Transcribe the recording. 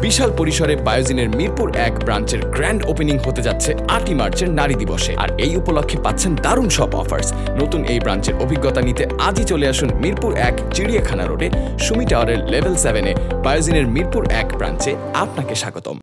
বিশাল পরিসরে বায়োজিনের মিরপুর 1 ব্রাঞ্চের grand opening হতে যাচ্ছে 8ই মার্চের নারী দিবসে। আর এই উপলক্ষে পাচ্ছেন দারুণ সব অফার্স। নতুন এই ব্রাঞ্চের অভিজ্ঞতা নিতে আজই চলে আসুন মিরপুর 1 চিড়িয়াখানা রোডে সুমি টাওয়ারের লেভেল 7-এ বায়োজিনের মিরপুর 1 ব্রাঞ্চে। আপনাকে স্বাগতম।